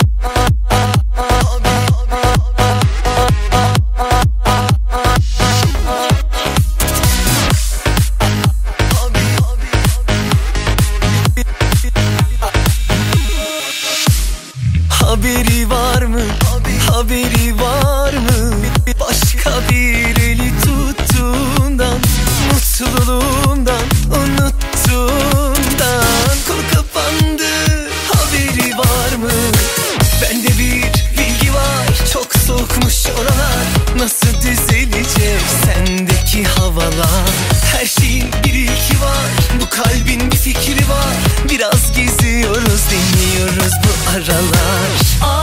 Haberi var mı? Haberi var mı? Başka bir eli tuttuğundan, mutluluğundan, unuttuğundan. Konu kapandı, haberi var mı? Bende bir bilgi var, çok soğukmuş oralar. Nasıl düzelecek sendeki havalar? Her şeyin bir ilki var, bu kalbin bir fikri var. Biraz geziyoruz, deniyoruz bu aralar.